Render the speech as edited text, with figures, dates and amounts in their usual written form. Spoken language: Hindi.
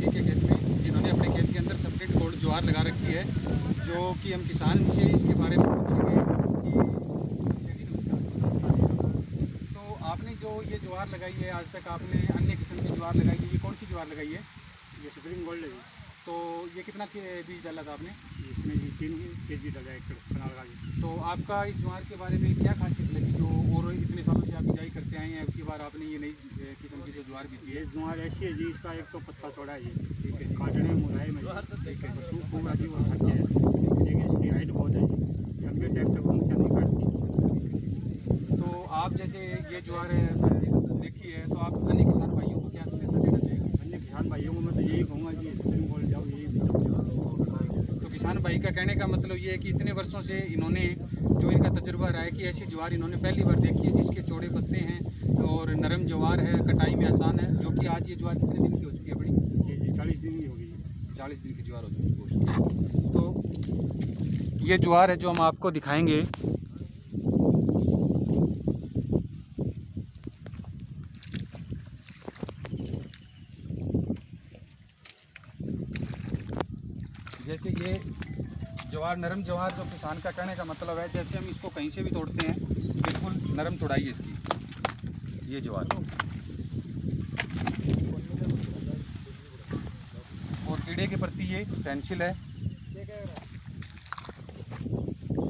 जी के खेत में, जिन्होंने अपने खेत के अंदर सेपरेट गोल्ड ज्वार लगा रखी है, जो कि हम किसान से इसके बारे में पूछेंगे कि नमस्कार। तो आपने जो ये ज्वार लगाई है, आज तक आपने अन्य किस्म की ज्वार लगाई है, ये कौन सी ज्वार लगाई है? ये सुप्रीम गोल्ड है। तो ये कितना के बीज डाला था आपने? इसमें जी 3 kg डाला एक कनाल का। तो आपका इस ज्वार के बारे में क्या खासियत लगी, जो और इतने सालों से आप बिजाई करते आए हैं, उसके बाद आपने ये नई किस्म की जो ज्वार बीजी है? ये ज्वार ऐसी है जी, इसका एक तो पत्ता चौड़ा है जी, ठीक है, काटने में मुलायम है, ठीक है, सूख होगा जी वो हट है, लेकिन इसकी हाइट बहुत है जी, लंबे टाइम तक ऊँचा नहीं काटती। तो आप जैसे ये ज्वार देखी है, तो आप अन्य किसान भाइयों को क्या संदेश देना चाहेंगे? अन्य किसान भाइयों को मैं तो यही कहूँगा कि सुप्रीम गोल्ड जाओ, यही बीजाओ। तो किसान भाई का कहने का मतलब ये है कि इतने वर्षों से इन्होंने जो इनका तजुर्बा रहा है कि ऐसी ज्वार इन्होंने पहली बार देखी है, जिसके चौड़े पत्ते हैं और नरम ज्वार है, कटाई में आसान है, जो कि आज ये ज्वार कितने दिन की हो चुकी है? बड़ी जी 40 दिन की होगी, 40 दिन की ज्वार हो चुकी है। तो ये ज्वार है जो हम आपको दिखाएंगे। जैसे ये ज्वार, नरम ज्वार, जो किसान का कहने का मतलब है, जैसे हम इसको कहीं से भी तोड़ते हैं, बिल्कुल नरम तोड़ाई है इसकी, ये ज्वार। और कीड़े के प्रति ये सहनशील है,